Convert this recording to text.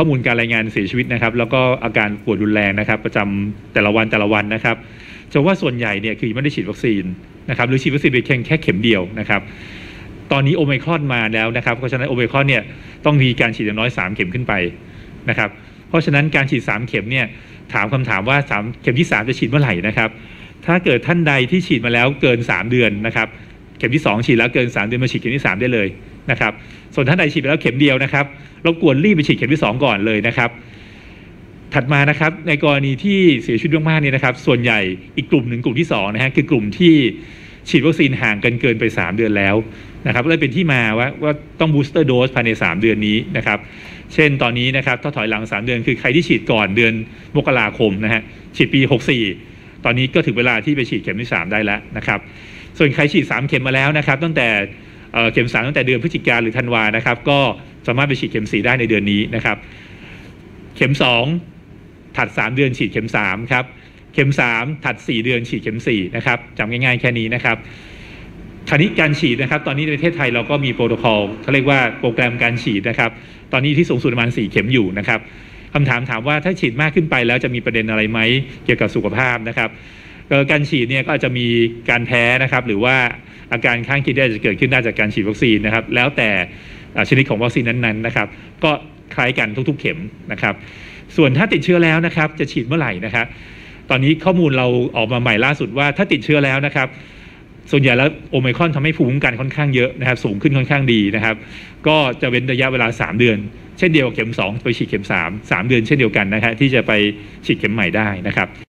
ข้อมูลการรายงานเสียชีวิตนะครับแล้วก็อาการป่วยรุนแรงนะครับประจำแต่ละวันนะครับจะว่าส่วนใหญ่เนี่ยคือไม่ได้ฉีดวัคซีนนะครับหรือฉีดวัคซีนไปแค่เข็มเดียวนะครับตอนนี้โอไมครอนมาแล้วนะครับเพราะฉะนั้นโอไมครอนเนี่ยต้องมีการฉีดอย่างน้อย3เข็มขึ้นไปนะครับเพราะฉะนั้นการฉีด3เข็มเนี่ยถามคำถามว่าเข็มที่3จะฉีดเมื่อไหร่นะครับถ้าเกิดท่านใดที่ฉีดมาแล้วเกิน3เดือนนะครับเข็มที่2ฉีดแล้วเกิน3เดือนมาฉีดเข็มที่3ได้เลยนะครับส่วนท่านใดฉีดไปแล้วเข็มเดียวนะครับรบกวนรีบไปฉีดเข็มที่2ก่อนเลยนะครับถัดมานะครับในกรณีที่เสียชีวิตมากๆเนี่ยนะครับส่วนใหญ่อีกกลุ่มหนึ่งกลุ่มที่2นะฮะคือกลุ่มที่ฉีดวัคซีนห่างกันเกินไป3เดือนแล้วนะครับเลยเป็นที่มาว่าต้องบูสเตอร์โดสภายใน3เดือนนี้นะครับเช่นตอนนี้นะครับถ้าถอยหลัง3เดือนคือใครที่ฉีดก่อนเดือนมกราคมนะฮะฉีดปี64ตอนนี้ก็ถึงเวลาที่ไปฉีดเข็มที่3ได้แล้วนะครับส่วนใครฉีด3เข็มมาแล้วนะครับตั้งแต่เข็ม3ตั้งแต่เดือนพฤศจิกาหรือธันวานะครับก็สามารถไปฉีดเข็ม4ได้ในเดือนนี้นะครับเข็ม2ถัด3เดือนฉีดเข็ม3ครับเข็ม3ถัด4เดือนฉีดเข็ม4นะครับจำง่ายๆแค่นี้นะครับคราวนี้การฉีดนะครับตอนนี้ในประเทศไทยเราก็มีโปรโตคอลเขาเรียกว่าโปรแกรมการฉีดนะครับตอนนี้ที่สูงสุดประมาณ4เข็มอยู่นะครับคำถามว่าถ้าฉีดมากขึ้นไปแล้วจะมีประเด็นอะไรไหมเกี่ยวกับสุขภาพนะครับการฉีดเนี่ยก็อาจจะมีการแพ้นะครับหรือว่าอาการข้างเคียงที่อาจจะเกิดขึ้นได้จากการฉีดวัคซีนนะครับแล้วแต่ชนิดของวัคซีนนั้นๆนะครับก็คล้ายกันทุกๆเข็มนะครับส่วนถ้าติดเชื้อแล้วนะครับจะฉีดเมื่อไหร่นะครับตอนนี้ข้อมูลเราออกมาใหม่ล่าสุดว่าถ้าติดเชื้อแล้วนะครับส่วนใหญ่แล้วโอไมครอนทำให้ภูมิคุ้มกันค่อนข้างเยอะนะครับสูงขึ้นค่อนข้างดีนะครับก็จะเว้นระยะเวลา3เดือนเช่นเดียวกับเข็ม2ไปฉีดเข็ม3เดือนเช่นเดียวกันนะครับที่จะไปฉีดเข็มใหม่ได้นะครับ